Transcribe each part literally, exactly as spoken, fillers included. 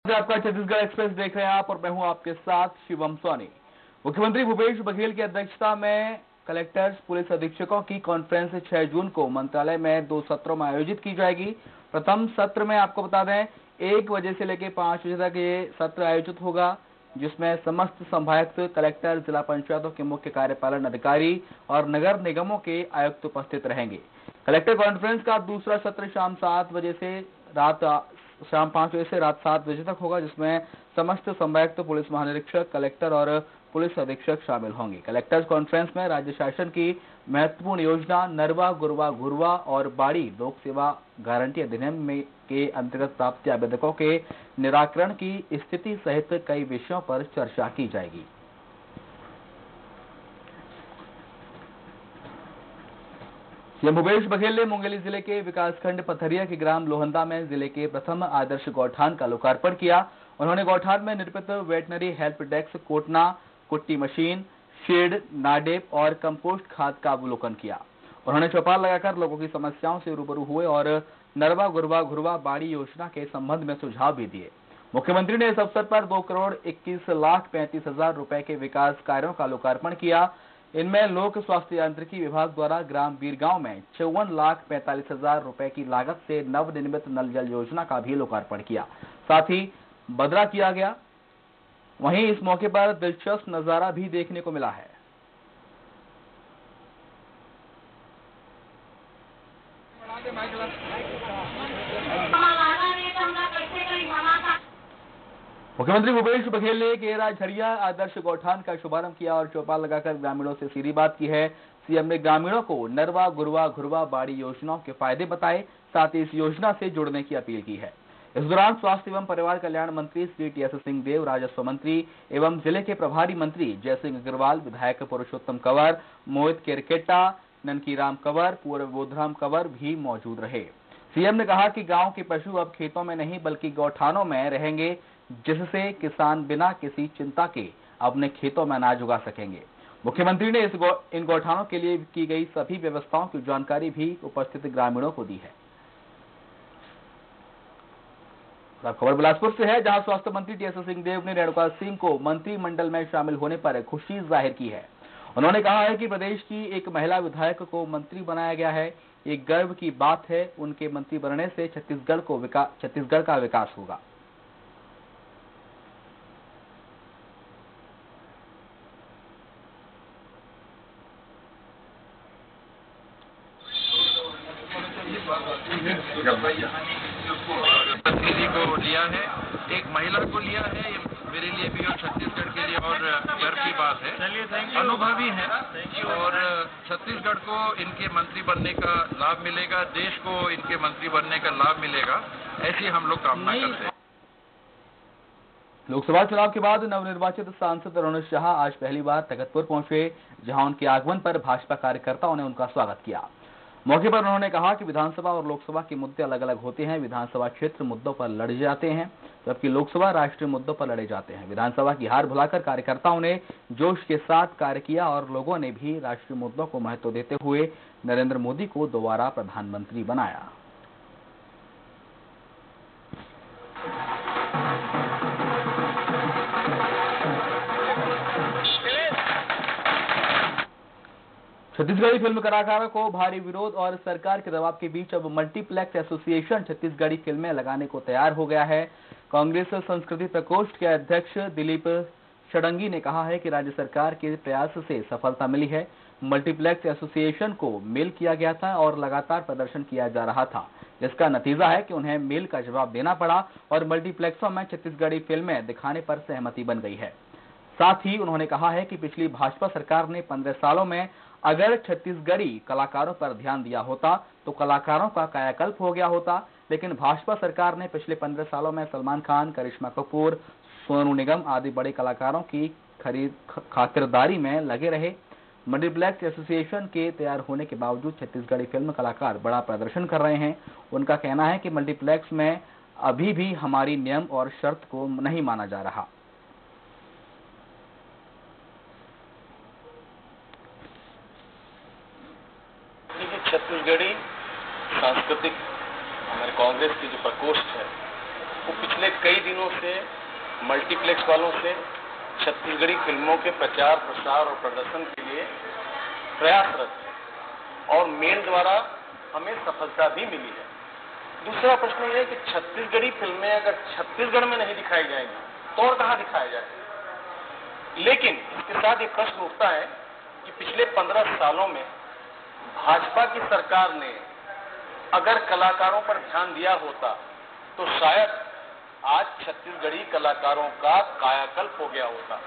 आपका छत्तीसगढ़ एक्सप्रेस देख रहे हैं आप और मैं हूं आपके साथ शिवम सोनी। मुख्यमंत्री भूपेश बघेल की अध्यक्षता में कलेक्टर्स पुलिस अधीक्षकों की कॉन्फ्रेंस छह जून को मंत्रालय में दो सत्रों में आयोजित की जाएगी। प्रथम सत्र में आपको बता दें एक बजे से लेकर पांच बजे तक ये सत्र आयोजित होगा, जिसमें समस्त संभागायुक्त, कलेक्टर, जिला पंचायतों के मुख्य कार्यपालन अधिकारी और नगर निगमों के आयुक्त उपस्थित रहेंगे। कलेक्टर कॉन्फ्रेंस का दूसरा सत्र शाम सात बजे से रात शाम पांच बजे से रात सात बजे तक होगा, जिसमें समस्त संभागायुक्त, पुलिस महानिरीक्षक, कलेक्टर और पुलिस अधीक्षक शामिल होंगे। कलेक्टर्स कॉन्फ्रेंस में राज्य शासन की महत्वपूर्ण योजना नरवा, गुरवा, घुरवा और बाड़ी लोक सेवा गारंटी अधिनियम में के अंतर्गत प्राप्त आवेदकों के निराकरण की स्थिति सहित कई विषयों पर चर्चा की जाएगी। सीएम भूपेश बघेल ने मुंगेली जिले के विकासखंड पथरिया के ग्राम लोहंदा में जिले के प्रथम आदर्श गौठान का लोकार्पण किया। उन्होंने गौठान में निर्मित वेटनरी हेल्प डेस्क, कोटना, कुट्टी मशीन, शेड, नाडेप और कंपोस्ट खाद का अवलोकन किया। उन्होंने चौपाल लगाकर लोगों की समस्याओं से रूबरू हुए और नरवा, गुरवा, घुरवा, बाड़ी योजना के संबंध में सुझाव भी दिए। मुख्यमंत्री ने इस अवसर पर दो करोड़ इक्कीस लाख पैंतीस हजार रुपए के विकास कार्यों का लोकार्पण किया। इनमें लोक स्वास्थ्य यांत्रिकी विभाग द्वारा ग्राम बीरगांव में चौवन लाख पैंतालीस हजार रुपए की लागत से नवनिर्मित नल जल योजना का भी लोकार्पण किया, साथ ही बदरा किया गया। वहीं इस मौके पर दिलचस्प नजारा भी देखने को मिला है। मुख्यमंत्री भूपेश बघेल ने केरा झरिया आदर्श गौठान का शुभारंभ किया और चौपाल लगाकर ग्रामीणों से सीधी बात की है। सीएम ने ग्रामीणों को नरवा, गुरवा, घुरवा, बाड़ी योजनाओं के फायदे बताए, साथ ही इस योजना से जुड़ने की अपील की है। इस दौरान स्वास्थ्य एवं परिवार कल्याण मंत्री श्री टी एस सिंहदेव, राजस्व मंत्री एवं जिले के प्रभारी मंत्री जयसिंह अग्रवाल, विधायक पुरुषोत्तम कंवर, मोहित केरकेट्टा, ननकीराम कंवर, पूर्व बोधराम कंवर भी मौजूद रहे। सीएम ने कहा कि गांव के पशु अब खेतों में नहीं बल्कि गौठानों में रहेंगे, जिससे किसान बिना किसी चिंता के अपने खेतों में अनाज उगा सकेंगे। मुख्यमंत्री ने इस गौ, इन गौठानों के लिए की गई सभी व्यवस्थाओं की जानकारी भी उपस्थित ग्रामीणों को दी है। खबर बिलासपुर से है, जहां स्वास्थ्य मंत्री टी एस सिंहदेव ने रेणुका सिंह को मंत्रिमंडल में शामिल होने पर खुशी जाहिर की है। उन्होंने कहा है कि प्रदेश की एक महिला विधायक को मंत्री बनाया गया है। एक गर्व की बात है, उनके मंत्री बनने से छत्तीसगढ़ को विकास छत्तीसगढ़ का विकास होगा। प्रतिनिधि को लिया है, एक महिला को लिया है, ये मेरे लिए भी और छत्तीसगढ़ के लिए और गर्व की बात है। अनुभवी है और छत्तीसगढ़ को इनके मंत्री बनने का लाभ मिलेगा, देश को इनके मंत्री बनने का लाभ मिलेगा, ऐसी हम लोग कामना करते हैं। लोकसभा चुनाव के बाद नवनिर्वाचित सांसद रोनित शाह आज पहली बार तखतपुर पहुंचे, जहां उनके आगमन पर भाजपा कार्यकर्ताओं ने उनका स्वागत किया। मौके पर उन्होंने कहा कि विधानसभा और लोकसभा के मुद्दे अलग अलग होते हैं। विधानसभा क्षेत्र मुद्दों पर लड़े जाते हैं, जबकि लोकसभा राष्ट्रीय मुद्दों पर लड़े जाते हैं। विधानसभा की हार भुलाकर कार्यकर्ताओं ने जोश के साथ कार्य किया और लोगों ने भी राष्ट्रीय मुद्दों को महत्व देते हुए नरेंद्र मोदी को दोबारा प्रधानमंत्री बनाया। छत्तीसगढ़ी फिल्म कलाकारों को भारी विरोध और सरकार के दबाव के बीच अब मल्टीप्लेक्स एसोसिएशन छत्तीसगढ़ी फिल्में लगाने को तैयार हो गया है। कांग्रेस संस्कृति प्रकोष्ठ के अध्यक्ष दिलीप षडंगी ने कहा है कि राज्य सरकार के प्रयास से सफलता मिली है। मल्टीप्लेक्स एसोसिएशन को मेल किया गया था और लगातार प्रदर्शन किया जा रहा था, जिसका नतीजा है कि उन्हें मेल का जवाब देना पड़ा और मल्टीप्लेक्सों में छत्तीसगढ़ी फिल्में दिखाने पर सहमति बन गई है। साथ ही उन्होंने कहा है कि पिछली भाजपा सरकार ने पंद्रह सालों में अगर छत्तीसगढ़ी कलाकारों पर ध्यान दिया होता तो कलाकारों का कायाकल्प हो गया होता, लेकिन भाजपा सरकार ने पिछले पंद्रह सालों में सलमान खान, करिश्मा कपूर, सोनू निगम आदि बड़े कलाकारों की खरीद खातिरदारी में लगे रहे। मल्टीप्लेक्स एसोसिएशन के तैयार होने के बावजूद छत्तीसगढ़ी फिल्म कलाकार बड़ा प्रदर्शन कर रहे हैं। उनका कहना है कि मल्टीप्लेक्स में अभी भी हमारी नियम और शर्त को नहीं माना जा रहा। छत्तीसगढ़ी सांस्कृतिक हमारे कांग्रेस की जो प्रकोष्ठ है वो पिछले कई दिनों से मल्टीप्लेक्स वालों से छत्तीसगढ़ी फिल्मों के प्रचार प्रसार और प्रदर्शन के लिए प्रयासरत है और मेल द्वारा हमें सफलता भी मिली है। दूसरा प्रश्न यह है कि छत्तीसगढ़ी फिल्में अगर छत्तीसगढ़ में नहीं दिखाई जाएंगी तो और कहां दिखाया जाए। लेकिन इसके साथ ये प्रश्न उठता है कि पिछले पंद्रह सालों में भाजपा की सरकार ने अगर कलाकारों पर ध्यान दिया होता तो शायद आज छत्तीसगढ़ी कलाकारों का कायाकल्प हो गया होता।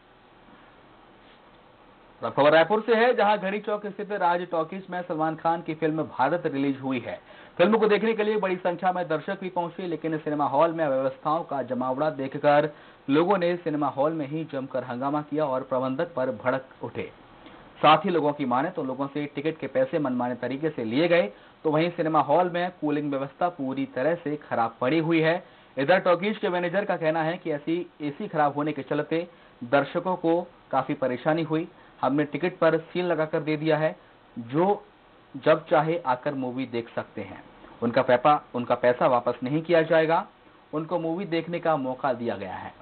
खबर रायपुर से है, जहां घड़ी चौक स्थित राज टॉकीज में सलमान खान की फिल्म भारत रिलीज हुई है। फिल्म को देखने के लिए बड़ी संख्या में दर्शक भी पहुंचे, लेकिन सिनेमा हॉल में अव्यवस्थाओं का जमावड़ा देखकर लोगों ने सिनेमा हॉल में ही जमकर हंगामा किया और प्रबंधक पर भड़क उठे। साथ ही लोगों की माने तो लोगों से टिकट के पैसे मनमाने तरीके से लिए गए, तो वहीं सिनेमा हॉल में कूलिंग व्यवस्था पूरी तरह से खराब पड़ी हुई है। इधर टॉकीज के मैनेजर का कहना है कि ऐसी एसी खराब होने के चलते दर्शकों को काफी परेशानी हुई। हमने टिकट पर सील लगाकर दे दिया है, जो जब चाहे आकर मूवी देख सकते हैं। उनका पैसा उनका पैसा वापस नहीं किया जाएगा, उनको मूवी देखने का मौका दिया गया है।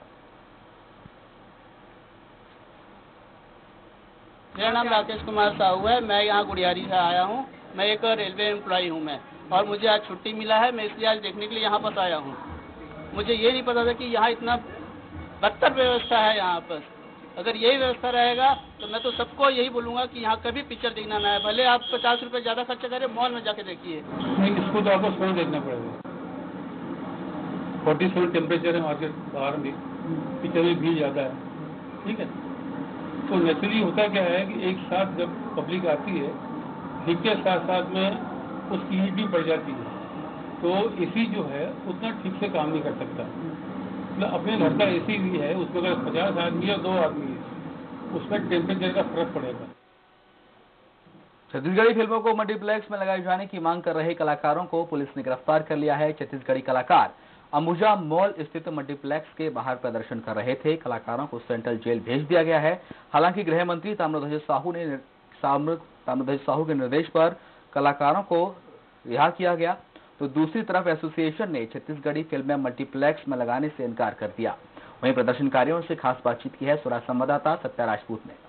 मेरा नाम राकेश कुमार साहू है। मैं यहाँ गुड़ियारी से आया हूँ। मैं एक रेलवे एम्प्लॉई हूँ मैं, और मुझे आज छुट्टी मिला है। मैं इसलिए आज देखने के लिए यहाँ पर आया हूँ। मुझे ये नहीं पता था कि यहाँ इतना बदतर व्यवस्था है। यहाँ पर अगर यही व्यवस्था रहेगा तो मैं तो सबको यही बोलूँगा कि यहाँ कभी पिक्चर देखना ना है। भले आप पचास रुपये ज़्यादा खर्चा करें, मॉल में जाके देखिए। नहीं, इसको तो आपको स्वयं देखना पड़ेगा। फोर्टी सेवन टेम्परेचर है मार्केट बाहर भी, पिक्चर में भीड़ ज़्यादा है, ठीक है। तो नेचुरली होता क्या है कि एक साथ जब पब्लिक आती है, भीड़ के साथ साथ में उसकी हीट भी बढ़ जाती है, तो एसी जो है उतना ठीक से काम नहीं कर सकता। मतलब अपने घर का एसी भी है, उसमें अगर पचास आदमी या दो आदमी है, उसमें टेम्परेचर का फर्क पड़ेगा। छत्तीसगढ़ी फिल्मों को मल्टीप्लेक्स में लगाए जाने की मांग कर रहे कलाकारों को पुलिस ने गिरफ्तार कर लिया है। छत्तीसगढ़ी कलाकार अंबुजा मॉल स्थित मल्टीप्लेक्स के बाहर प्रदर्शन कर रहे थे। कलाकारों को सेंट्रल जेल भेज दिया गया है। हालांकि गृह मंत्री ताम्रध्वज साहू ने ताम्रध्वज साहू के निर्देश पर कलाकारों को रिहा किया गया, तो दूसरी तरफ एसोसिएशन ने छत्तीसगढ़ी फिल्में मल्टीप्लेक्स में लगाने से इनकार कर दिया। वहीं प्रदर्शनकारियों से खास बातचीत की है स्वराज संवाददाता सत्या राजपूत ने।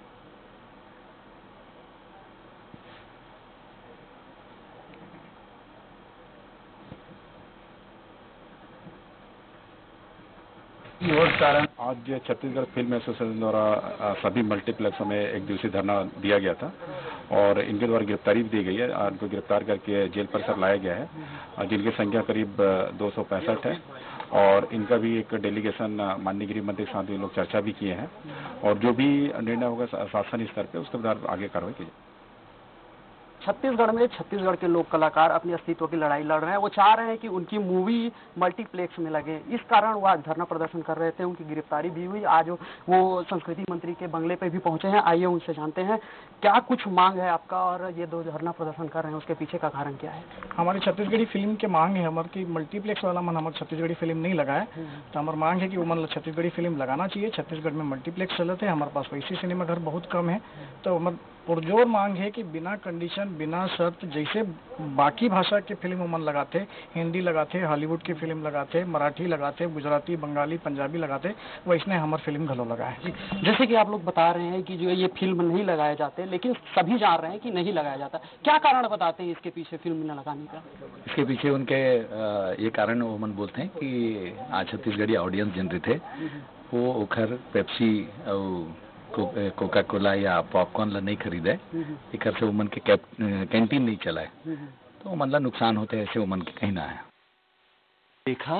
कारण आज छत्तीसगढ़ फिल्म एसोसिएशन द्वारा सभी मल्टीप्लेक्सों में एक दिवसीय धरना दिया गया था और इनके द्वारा गिरफ्तारी भी दी गई है। इनको गिरफ्तार करके जेल परिसर लाया गया है, जिनकी संख्या करीब दो सौ पैंसठ है। और इनका भी एक डेलीगेशन माननीय गृह मंत्री के साथ भी लोग चर्चा भी किए हैं, और जो भी निर्णय होगा शासन स्तर पर उसके बाद आगे कार्रवाई की जाए। छत्तीसगढ़ में छत्तीसगढ़ के लोक कलाकार अपने अस्तित्व की लड़ाई लड़ रहे हैं। वो चाह रहे हैं कि उनकी मूवी मल्टीप्लेक्स में लगे। इस कारण वो आज धरना प्रदर्शन कर रहे थे। उनकी गिरफ्तारी भी हुई। आज वो संस्कृति मंत्री के बंगले पे भी पहुंचे हैं। आइए उनसे जानते हैं क्या कुछ मांग है आपका, और ये दो धरना प्रदर्शन कर रहे हैं उसके पीछे का कारण क्या है। हमारी छत्तीसगढ़ी फिल्म के मांग है हमारे की मल्टीप्लेक्स वाला मन हमारे छत्तीसगढ़ी फिल्म नहीं लगा है, तो हमारी मांग है कि वो मतलब छत्तीसगढ़ी फिल्म लगाना चाहिए। छत्तीसगढ़ में मल्टीप्लेक्स चलते हैं, हमारे पास वैसी सिनेमा घर बहुत कम है, तो हमारे पुरजोर मांग है कि बिना कंडीशन बिना शर्त जैसे बाकी भाषा के फिल्म मन लगाते, हिंदी लगाते, हॉलीवुड की फिल्म लगाते, मराठी लगाते, गुजराती, बंगाली, पंजाबी लगाते, वैसने हमारे फिल्म घलो लगा है। जैसे कि आप लोग बता रहे हैं कि जो ये फिल्म नहीं लगाए जाते, लेकिन सभी जान रहे हैं कि नहीं लगाया जाता, क्या कारण बताते हैं इसके पीछे फिल्म न लगाने का? इसके पीछे उनके ये कारण वो मन बोलते हैं कि आज छत्तीसगढ़ी ऑडियंस जिन रहे थे वो उखर पेप्सी और कोका कोला या पॉपकॉर्न ला नहीं खरीदे, एक से उमन के कैंटीन नहीं चलाए, तो उमन ला नुकसान होते ऐसे उमन के कहीं ना है। देखा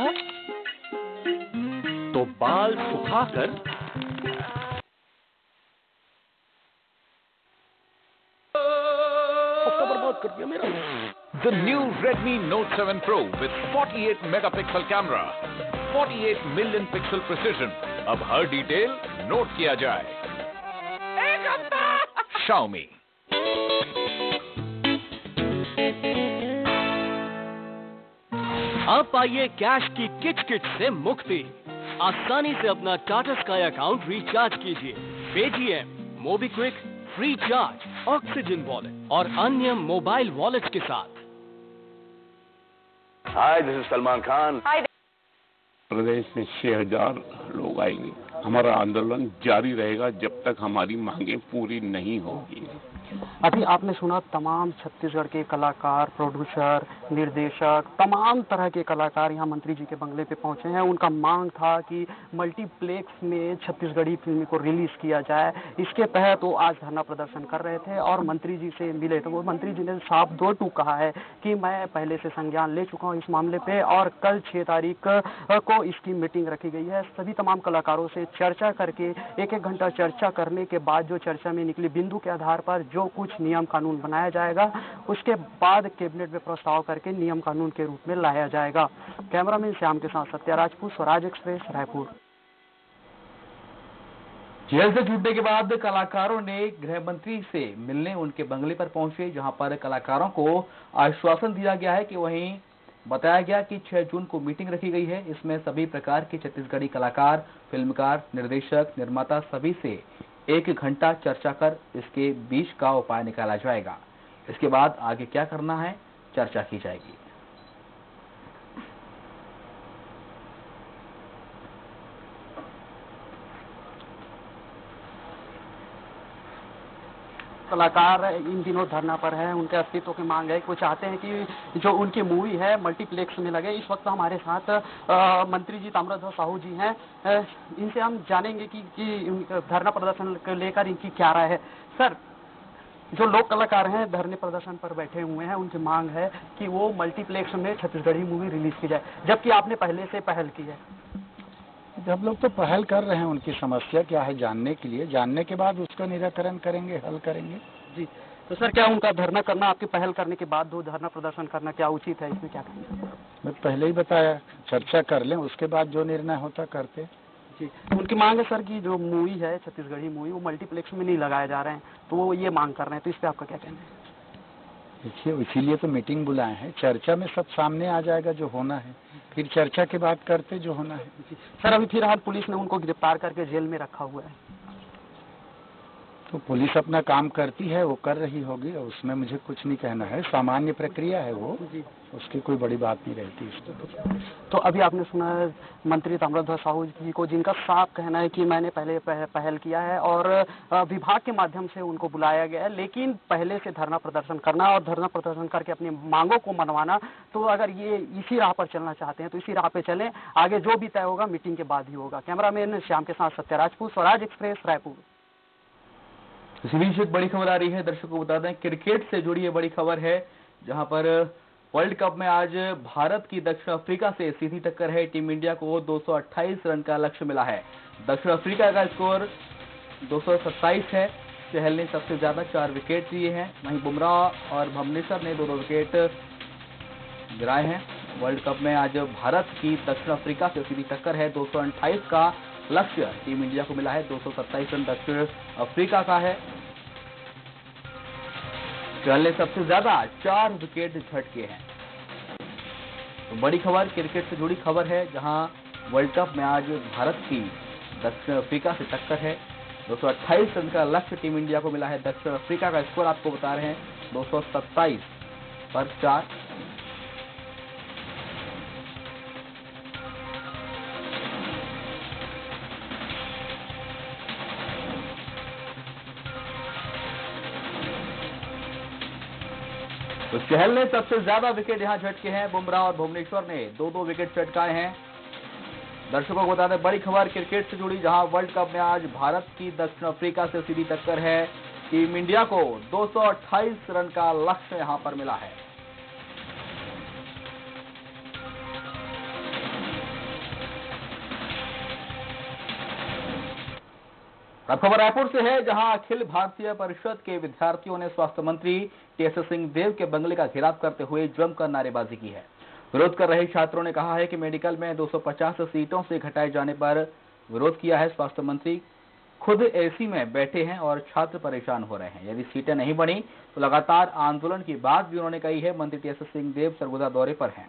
तो बाल सुखाकर बर्बाद कर दिया मेरा। The new Redmi Note seven Pro with forty-eight megapixel camera, forty-eight million pixel precision, अब हर डिटेल नोट किया जाए। Xiaomi। अब पाइए कैश की किच किच से मुक्ति। आसानी से अपना टाटा स्काई अकाउंट रिचार्ज कीजिए। Paytm, MobiKwik, free charge, oxygen wallet और अन्य मोबाइल वॉलेट्स के साथ। Hi, this is Salman Khan. Hi, प्रदेश में छह हजार लोग आएंगे। हमारा आंदोलन जारी रहेगा जब तक हमारी मांगे पूरी नहीं होगी। अभी आपने सुना तमाम छत्तीसगढ़ के कलाकार, प्रोड्यूसर, निर्देशक, तमाम तरह के कलाकार यहाँ मंत्री जी के बंगले पे पहुंचे हैं। उनका मांग था कि मल्टीप्लेक्स में छत्तीसगढ़ी फिल्म को रिलीज किया जाए। इसके तहत वो आज धरना प्रदर्शन कर रहे थे और मंत्री जी से मिले तो वो मंत्री जी ने साफ दो टूक कहा है कि मैं पहले से संज्ञान ले चुका हूँ इस मामले पे और कल छह तारीख को इसकी मीटिंग रखी गई है। सभी तमाम कलाकारों से चर्चा करके एक एक घंटा चर्चा करने के बाद जो चर्चा में निकली बिंदु के आधार पर जो कुछ नियम कानून बनाया जाएगा उसके बाद कैबिनेट में प्रस्ताव करके नियम कानून के रूप में लाया जाएगा। कैमरामैन श्याम के साथ सत्या राजपूत, स्वराज एक्सप्रेस, रायपुर। जेल से छूटने के बाद कलाकारों ने गृह मंत्री से मिलने उनके बंगले पर पहुंचे, जहां पर कलाकारों को आश्वासन दिया गया है कि वहीं बताया गया कि छह जून को मीटिंग रखी गई है। इसमें सभी प्रकार के छत्तीसगढ़ी कलाकार, फिल्मकार, निर्देशक, निर्माता सभी से एक घंटा चर्चा कर इसके बीच का उपाय निकाला जाएगा। इसके बाद आगे क्या करना है चर्चा की जाएगी। कलाकार इन दिनों धरना पर है, उनके अस्तित्व की मांग है। वो चाहते हैं कि जो उनकी मूवी है मल्टीप्लेक्स में लगे। इस वक्त हमारे साथ आ, मंत्री जी ताम्रध्वज साहू जी हैं। इनसे हम जानेंगे कि, कि धरना प्रदर्शन को लेकर इनकी क्या राय है। सर, जो लोक कलाकार हैं धरने प्रदर्शन पर बैठे हुए हैं, उनकी मांग है कि वो मल्टीप्लेक्स में छत्तीसगढ़ी मूवी रिलीज की जाए, जबकि आपने पहले से पहल की है। जब लोग तो पहल कर रहे हैं उनकी समस्या क्या है जानने के लिए, जानने के बाद उसका निराकरण करेंगे, हल करेंगे। जी, तो सर क्या उनका धरना करना, आपकी पहल करने के बाद दो धरना प्रदर्शन करना क्या उचित है, इसमें क्या करेंगे? मैं पहले ही बताया, चर्चा कर लें, उसके बाद जो निर्णय होता करते। जी, उनकी मांग है सर कि जो मूवी है छत्तीसगढ़ी मूवी वो मल्टीप्लेक्स में नहीं लगाए जा रहे हैं, तो वो ये मांग कर रहे हैं, तो इस पर आपका क्या कहना है? देखिए, इसीलिए तो मीटिंग बुलाए हैं, चर्चा में सब सामने आ जाएगा जो होना है, फिर चर्चा के बाद करते जो होना है। सर, अभी फिलहाल पुलिस ने उनको गिरफ्तार करके जेल में रखा हुआ है। तो पुलिस अपना काम करती है, वो कर रही होगी, और उसमें मुझे कुछ नहीं कहना है, सामान्य प्रक्रिया है वो, उसकी कोई बड़ी बात नहीं रहती इसमें। तो अभी आपने सुना है मंत्री ताम्रध्वज साहू जी को, जिनका साफ कहना है कि मैंने पहले पहल किया है और विभाग के माध्यम से उनको बुलाया गया है, लेकिन पहले से धरना प्रदर्शन करना और धरना प्रदर्शन करके अपनी मांगों को मनवाना, तो अगर ये इसी राह पर चलना चाहते हैं तो इसी राह पे चलें, आगे जो भी तय होगा मीटिंग के बाद ही होगा। कैमरामैन श्याम के साथ सत्या राजपूत, स्वराज एक्सप्रेस, रायपुर। इसी बीच एक बड़ी खबर आ रही है, दर्शकों को बता दें क्रिकेट से जुड़ी ये बड़ी खबर है, जहां पर वर्ल्ड कप में आज भारत की दक्षिण अफ्रीका से सीधी टक्कर है। टीम इंडिया को दो सौ अट्ठाईस रन का लक्ष्य मिला है। दक्षिण अफ्रीका का स्कोर दो सौ सत्ताईस है। चहल ने सबसे ज्यादा चार विकेट लिए हैं, वहीं बुमराह और भुवनेश्वर ने दो दो विकेट गिराए हैं। वर्ल्ड कप में आज भारत की दक्षिण अफ्रीका से सीधी टक्कर है। दो सौ अट्ठाईस का लक्ष्य टीम इंडिया को मिला है, दो सौ सत्ताईस रन दक्षिण अफ्रीका का है। चहल ने सबसे ज्यादा चार विकेट झटके हैं। तो बड़ी खबर क्रिकेट से जुड़ी खबर है, जहां वर्ल्ड कप में आज भारत की दक्षिण अफ्रीका से टक्कर है। दो सौ अट्ठाईस रन का लक्ष्य टीम इंडिया को मिला है। दक्षिण अफ्रीका का स्कोर आपको बता रहे हैं दो सौ सत्ताईस पर चार। तो चहल ने सबसे ज्यादा विकेट यहां झटके हैं। बुमराह और भुवनेश्वर ने दो दो विकेट चटकाए हैं। दर्शकों को बता दें बड़ी खबर क्रिकेट से जुड़ी, जहां वर्ल्ड कप में आज भारत की दक्षिण अफ्रीका से सीधी टक्कर है। टीम इंडिया को दो सौ अट्ठाईस रन का लक्ष्य यहां पर मिला है। अब खबर रायपुर से है, जहां अखिल भारतीय परिषद के विद्यार्थियों ने स्वास्थ्य मंत्री टी एस सिंहदेव के बंगले का घेराव करते हुए जमकर नारेबाजी की है। विरोध कर रहे छात्रों ने कहा है कि मेडिकल में दो सौ पचास सीटों से घटाए जाने पर विरोध किया है। स्वास्थ्य मंत्री खुद एसी में बैठे हैं और छात्र परेशान हो रहे हैं। यदि सीटें नहीं बनी तो लगातार आंदोलन की बात भी उन्होंने कही है। मंत्री टी एस सिंहदेव सरगुजा दौरे पर हैं।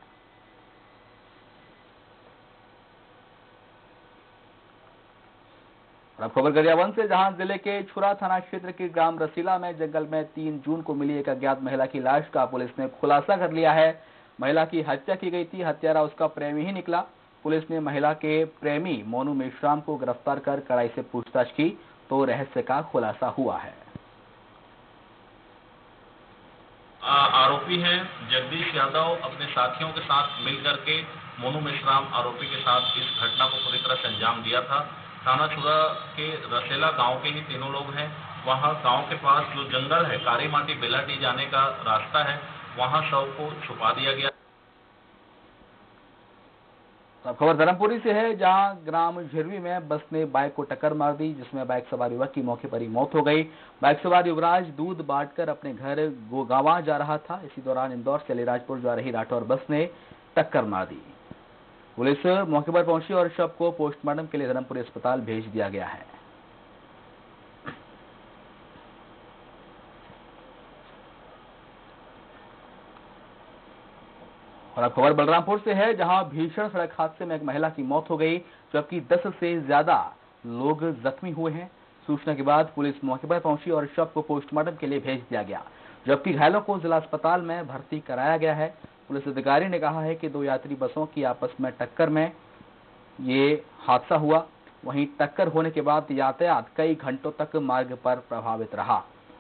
अब खबर गरियाबंद से, जहां जिले के छुरा थाना क्षेत्र के ग्राम रसीला में जंगल में तीन जून को मिली एक अज्ञात महिला की लाश का पुलिस ने खुलासा कर लिया है। महिला की हत्या की गई थी, हत्यारा उसका प्रेमी ही निकला। पुलिस ने महिला के प्रेमी मोनू मेश्राम को गिरफ्तार कर कड़ाई से पूछताछ की तो रहस्य का खुलासा हुआ है। आरोपी हैं जगदीश यादव अपने साथियों के साथ मिलकर के मोनू मेश्राम आरोपी के साथ इस घटना को पूरी तरह से अंजाम दिया था। थाना चुरा के रसेला गांव के ही तीनों लोग हैं। वहां गांव के पास जो जंगल है, कारी माटी बेलाटी जाने का रास्ता है, वहां शव को छुपा दिया गया। अब खबर धर्मपुरी से है, जहां ग्राम झिरवी में बस ने बाइक को टक्कर मार दी, जिसमें बाइक सवार युवक की मौके पर ही मौत हो गई। बाइक सवार युवराज दूध बांटकर अपने घर गोगावा जा रहा था। इसी दौरान इंदौर से अलीराजपुर जा रही राठौर बस ने टक्कर मार दी। पुलिस मौके पर पहुंची और शव को पोस्टमार्टम के लिए धर्मपुरी अस्पताल भेज दिया गया है। और अब खबर बलरामपुर से है, जहां भीषण सड़क हादसे में एक महिला की मौत हो गई, जबकि दस से ज्यादा लोग जख्मी हुए हैं। सूचना के बाद पुलिस मौके पर पहुंची और शव को पोस्टमार्टम के लिए भेज दिया गया, जबकि घायलों को जिला अस्पताल में भर्ती कराया गया है। पुलिस अधिकारी ने कहा है कि दो यात्री बसों की आपस में टक्कर में ये हादसा हुआ। वहीं टक्कर होने के बाद यातायात कई घंटों तक मार्ग पर प्रभावित रहा।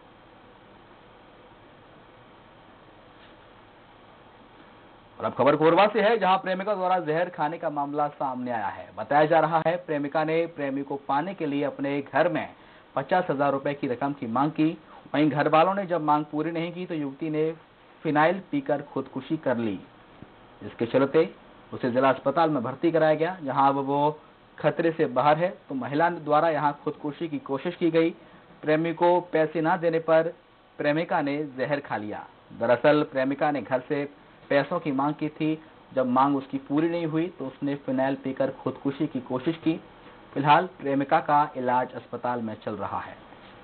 और अब खबर कोरबा से है, जहां प्रेमिका द्वारा जहर खाने का मामला सामने आया है। बताया जा रहा है प्रेमिका ने प्रेमी को पाने के लिए अपने घर में पचास हजार रुपए की रकम की मांग की। वहीं घर वालों ने जब मांग पूरी नहीं की तो युवती ने फिनाइल पीकर खुदकुशी कर ली। इसके चलते उसे जिला अस्पताल में भर्ती कराया गया, जहां अब वो खतरे से बाहर है। तो महिला द्वारा यहां खुदकुशी की कोशिश की गई। प्रेमी को पैसे न देने पर प्रेमिका ने जहर खा लिया। दरअसल प्रेमिका ने घर से पैसों की मांग की थी। जब मांग उसकी पूरी नहीं हुई तो उसने फिनाइल पीकर खुदकुशी की कोशिश की। फिलहाल प्रेमिका का इलाज अस्पताल में चल रहा है।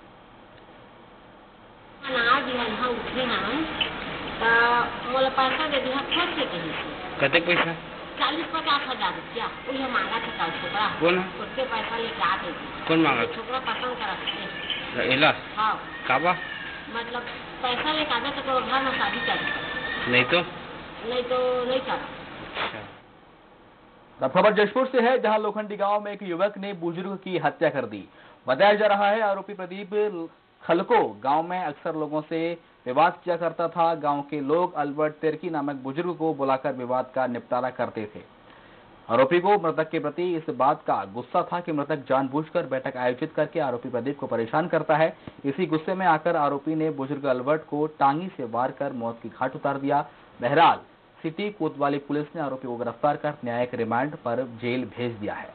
कते पैसा? चालीस पचास हजार रुपया वही मांगा था छोकरा। कौन? उसके पैसा लेके आ गई। कौन मांगा? छोकरा पसंद करा। इला? हाँ। काबा? मतलब पैसा लेके आना तो घर में शादी कर। नहीं तो? नहीं तो नहीं कर। अब खबर जशपुर से है, जहां लोखंडी गांव में एक युवक ने बुजुर्ग की हत्या कर दी। बताया जा रहा है आरोपी प्रदीप खलको गांव में अक्सर लोगों से विवाद किया करता था। गांव के लोग अल्बर्ट तिर्की नामक बुजुर्ग को बुलाकर विवाद का निपटारा करते थे। आरोपी को मृतक के प्रति इस बात का गुस्सा था कि मृतक जानबूझकर बैठक आयोजित करके आरोपी प्रदीप को परेशान करता है। इसी गुस्से में आकर आरोपी ने बुजुर्ग अल्बर्ट को टांगी से वार कर मौत की घाट उतार दिया। बहरहाल सिटी कोतवाली पुलिस ने आरोपी को गिरफ्तार कर न्यायिक रिमांड पर जेल भेज दिया है।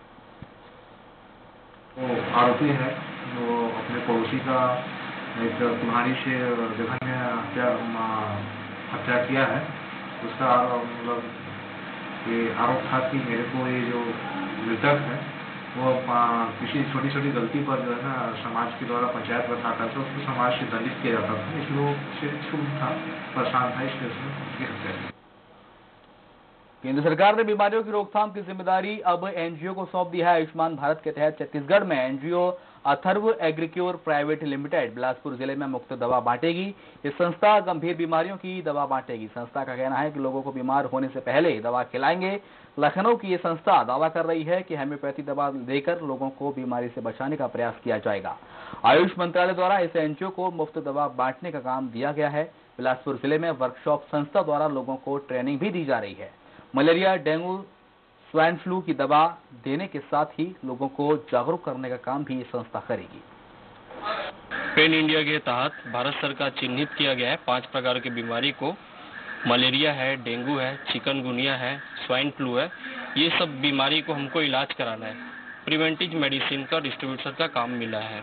वो आरोपी है जो अपने पड़ोसी का एक कुल्हाड़ी से जघन्य हत्या हत्या किया है। उसका मतलब ये आरोप था कि मेरे को ये जो मृतक है वो किसी छोटी छोटी गलती पर जो है ना समाज के द्वारा पंचायत बैठाता था, उसको समाज से दंडित किया जाता था, इसलिए वो छूट था, परेशान था, इसलिए उसकी हत्या की। केंद्र सरकार ने बीमारियों की रोकथाम की जिम्मेदारी अब एनजीओ को सौंप दी है। आयुष्मान भारत के तहत छत्तीसगढ़ में NGO Atharva Agricure private limited Bilaspur जिले में मुफ्त दवा बांटेगी। ये संस्था गंभीर बीमारियों की दवा बांटेगी। संस्था का कहना है कि लोगों को बीमार होने से पहले दवा खिलाएंगे। लखनऊ की ये संस्था दावा कर रही है कि होम्योपैथी दवा देकर लोगों को बीमारी से बचाने का प्रयास किया जाएगा। आयुष मंत्रालय द्वारा इस एनजीओ को मुफ्त दवा बांटने का काम दिया गया है। बिलासपुर जिले में वर्कशॉप संस्था द्वारा लोगों को ट्रेनिंग भी दी जा रही है। मलेरिया, डेंगू, स्वाइन फ्लू की दवा देने के साथ ही लोगों को जागरूक करने का काम भी संस्था करेगी। पेन इंडिया के तहत भारत सरकार चिन्हित किया गया है पांच प्रकार की बीमारी को। मलेरिया है, डेंगू है, चिकनगुनिया है, स्वाइन फ्लू है। ये सब बीमारी को हमको इलाज कराना है। प्रिवेंटिव मेडिसिन का डिस्ट्रीब्यूटर का काम मिला है।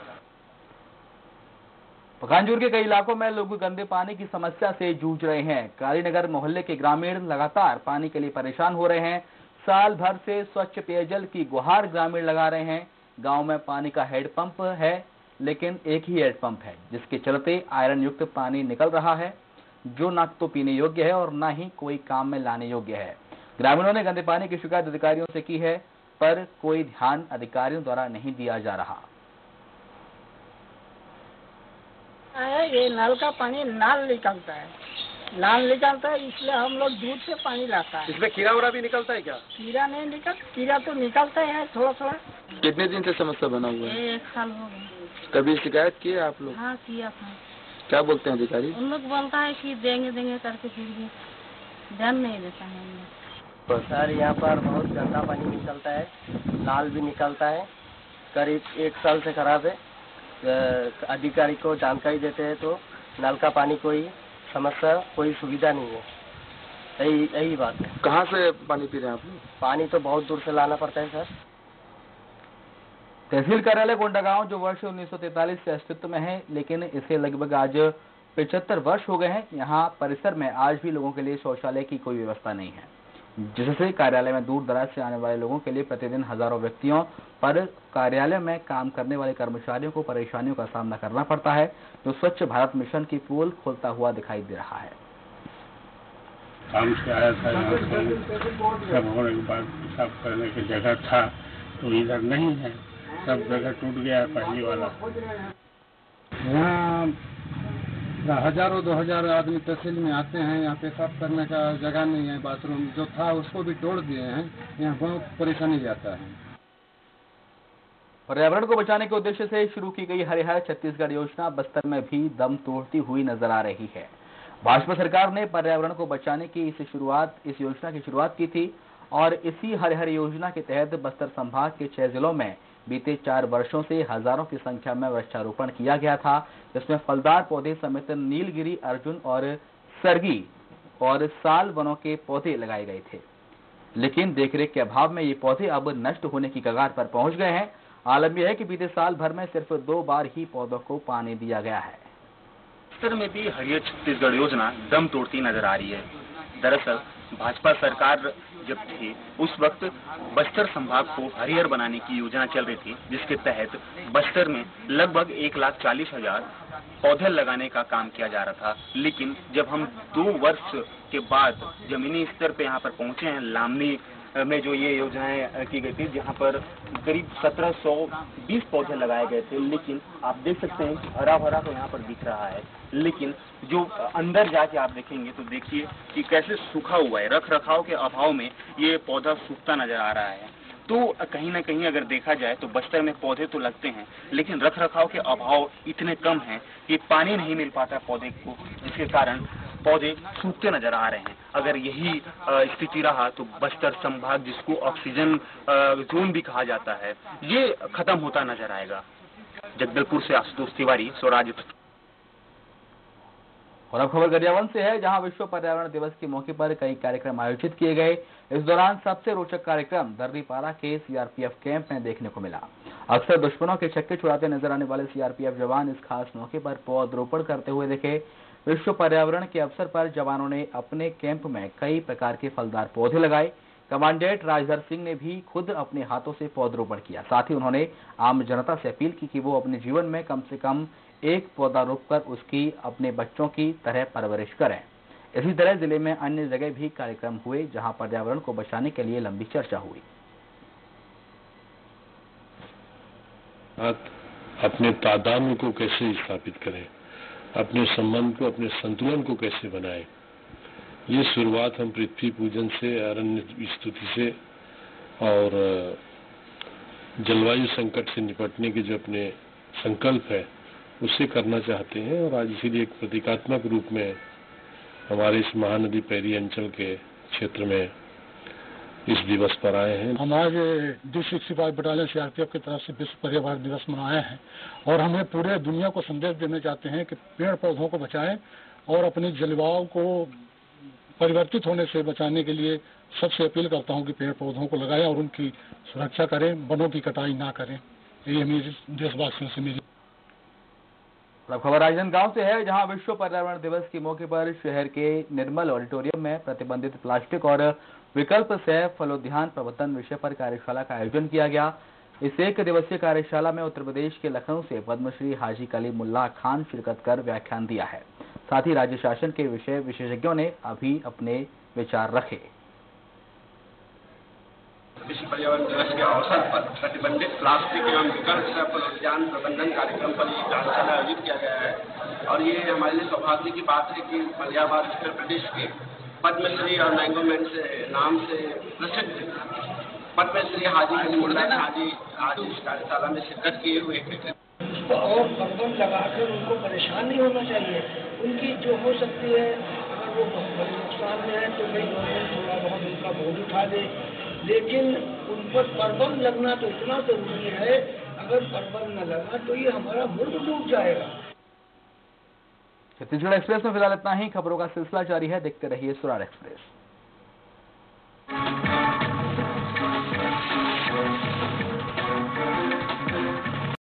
पखानजोर के कई इलाकों में लोग गंदे पानी की समस्या से जूझ रहे हैं। कालीनगर मोहल्ले के ग्रामीण लगातार पानी के लिए परेशान हो रहे हैं। साल भर से स्वच्छ पेयजल की गुहार ग्रामीण लगा रहे हैं। गांव में पानी का हेडपंप है, लेकिन एक ही हेडपंप है, जिसके चलते आयरन युक्त पानी निकल रहा है, जो न तो पीने योग्य है और न ही कोई काम में लाने योग्य है। ग्रामीणों ने गंदे पानी की शिकायत अधिकारियों से की है, पर कोई ध्यान अधिकारियों द्वारा नहीं दिया जा रहा। ये नल का पानी नाल निकलता है, लाल निकलता है, इसलिए हम लोग दूध से पानी लाता है। इसमें कीड़ा उड़ा भी निकलता है क्या? कीड़ा नहीं निकल, कीड़ा तो निकलता है थोड़ा थोड़ा। कितने दिन से समस्या बना हुआ है? एक साल हो गया। कभी शिकायत की है आप लोग? हाँ किया था। क्या बोलते हैं अधिकारी? उन लोग बोलता है कि देंगे देंगे करके, फिर भी ध्यान नहीं देता है हम लोग। सर यहाँ पर बहुत गंदा पानी निकलता है, लाल भी निकलता है, करीब एक साल से खराब है। अधिकारी को जानकारी देते हैं तो नल का पानी कोई समस्या, कोई सुविधा नहीं है। यही यही बात है। कहाँ से पानी पी रहे हैं आप लोग? पानी तो बहुत दूर से लाना पड़ता है सर। तहसील कार्यालय कोंडागांव जो वर्ष उन्नीस सौ तैंतालीस से अस्तित्व में है, लेकिन इसे लगभग आज पचहत्तर वर्ष हो गए हैं। यहाँ परिसर में आज भी लोगों के लिए शौचालय की कोई व्यवस्था नहीं है, जिससे कार्यालय में दूर दराज से आने वाले लोगों के लिए प्रतिदिन हजारों व्यक्तियों पर कार्यालय में काम करने वाले कर्मचारियों को परेशानियों का सामना करना पड़ता है, जो स्वच्छ भारत मिशन की पोल खोलता हुआ दिखाई दे रहा है। काम से आया था, यहाँ सब होने के बाद पेशाब करने की जगह था तो इधर नहीं है, सब जगह टूट गया है पहली वाला। यहाँ हजारों दो हजार आदमी तहसील में आते हैं, यहाँ पेशाब करने का जगह नहीं है, बाथरूम जो था उसको भी तोड़ दिए हैं, यहाँ बहुत परेशानी जाता है। पर्यावरण को बचाने के उद्देश्य से शुरू की गई हरिहर छत्तीसगढ़ योजना बस्तर में भी दम तोड़ती हुई नजर आ रही है। भाजपा सरकार ने पर्यावरण को बचाने की इस शुरुआत इस योजना की शुरुआत की थी और इसी हरिहर योजना के तहत बस्तर संभाग के छह जिलों में बीते चार वर्षों से हजारों की संख्या में वृक्षारोपण किया गया था, जिसमें फलदार पौधे समेत नीलगिरी, अर्जुन और सरगी और साल वनों के पौधे लगाए गए थे। लेकिन देखरेख के अभाव में ये पौधे अब नष्ट होने की कगार पर पहुंच गए हैं। आलम यह है कि बीते साल भर में सिर्फ दो बार ही पौधों को पानी दिया गया है। बस्तर में भी हरियर छत्तीसगढ़ योजना दम तोड़ती नजर आ रही है। दरअसल भाजपा सरकार जब थी उस वक्त बस्तर संभाग को हरिहर बनाने की योजना चल रही थी, जिसके तहत बस्तर में लगभग एक लाख चालीस हजार पौधे लगाने का काम किया जा रहा था। लेकिन जब हम दो वर्ष के बाद जमीनी स्तर पे यहाँ पर पहुंचे हैं, लामनी में जो ये योजनाएं की गई थी, जहाँ पर करीब सत्रह सौ बीस पौधे लगाए गए थे, लेकिन आप देख सकते हैं कि हरा भरा तो यहाँ पर दिख रहा है, लेकिन जो अंदर जाके आप देखेंगे तो देखिए कि कैसे सूखा हुआ है। रख रखाव के अभाव में ये पौधा सूखता नजर आ रहा है। तो कहीं ना कहीं अगर देखा जाए तो बस्तर में पौधे तो लगते हैं, लेकिन रख रखाव के अभाव इतने कम हैं कि पानी नहीं मिल पाता पौधे को, जिसके कारण पौधे सूखते नजर आ रहे हैं। अगर यही स्थिति रहा तो बस्तर संभाग, जिसको ऑक्सीजन जोन भी कहा जाता है, ये खत्म होता नजर आएगा। जगदलपुर से आशुतोष तिवारी, स्वराज। और अब खबर गरियाबंद से है, जहां विश्व पर्यावरण दिवस के मौके पर कई कार्यक्रम आयोजित किए गए। इस दौरान सबसे रोचक कार्यक्रम दर्रीपारा के सीआरपीएफ कैंप में देखने को मिला। अक्सर दुश्मनों के छक्के छुड़ाते नजर आने वाले सीआरपीएफ जवान इस खास मौके पर पौधरोपण करते हुए दिखे। विश्व पर्यावरण के अवसर पर जवानों ने अपने कैंप में कई प्रकार के फलदार पौधे लगाए। कमांडेंट राजधर सिंह ने भी खुद अपने हाथों से पौधरोपण किया। साथ ही उन्होंने आम जनता से अपील की कि वो अपने जीवन में कम से कम एक पौधा रोपकर उसकी अपने बच्चों की तरह परवरिश करें। इसी तरह जिले में अन्य जगह भी कार्यक्रम हुए, जहां पर्यावरण को बचाने के लिए लंबी चर्चा हुई। अपने तादाद को कैसे स्थापित करें, अपने संबंध को, अपने संतुलन को कैसे बनाएं, ये शुरुआत हम पृथ्वी पूजन से, अरण्य स्तुति से और जलवायु संकट से निपटने के जो अपने संकल्प है उससे करना चाहते हैं। और आज इसीलिए एक प्रतीकात्मक रूप में हमारे इस महानदी पैरी अंचल के क्षेत्र में इस दिवस पर आए हैं। हम आज D sixty five battalion CRPF की तरफ से विश्व पर्यावरण दिवस मनाए हैं और हमें पूरे दुनिया को संदेश देना चाहते हैं कि पेड़ पौधों को बचाएं और अपने जलवायु को परिवर्तित होने से बचाने के लिए सबसे अपील करता हूं कि पेड़ पौधों को लगाएं और उनकी सुरक्षा करें, वनों की कटाई ना करें। ये मेरी देशवासियों से मेरी अब खबर राजनांदगांव से है, जहां विश्व पर्यावरण दिवस के मौके पर शहर के निर्मल ऑडिटोरियम में प्रतिबंधित प्लास्टिक और विकल्प से फलोद्यान प्रबंधन विषय पर कार्यशाला का आयोजन किया गया। इस एक दिवसीय कार्यशाला में उत्तर प्रदेश के लखनऊ से पद्मश्री हाजी कलीमुल्लाह खान शिरकत कर व्याख्यान दिया है। साथ ही राज्य शासन के विषय विशेषज्ञों ने अभी अपने विचार रखे। विश्व पर्यावरण दिवस के अवसर पर प्रतिबंधित प्लास्टिक एवं विकल्प से फलोद्यान प्रबंधन कार्यक्रम पर कार्यशाला आयोजित किया गया है। और ये हमारे लिए सौभाग्य की बात है कि मलियाबाद उत्तर प्रदेश के पद्मश्री और मैंगो मैन से नाम से प्रसिद्ध पद्मश्री हाजी कलीमुल्लाह हाजी आज इस कार्यशाला में शिरकत किए हुए थे। और प्रतिबंध लगाकर उनको परेशान नहीं होना चाहिए। उनकी जो हो सकती है, अगर वो बहुत बड़े नुकसान में है तो भाई गवर्नमेंट थोड़ा बहुत उनका बोझ उठा दे, लेकिन उन पर प्रतिबंध लगना तो इतना जरूरी है। अगर प्रतिबंध न लगा तो ये हमारा मुल्क डूब जाएगा। छत्तीसगढ़ एक्सप्रेस में फिलहाल इतना ही। खबरों का सिलसिला जारी है, देखते रहिए सुरार एक्सप्रेस।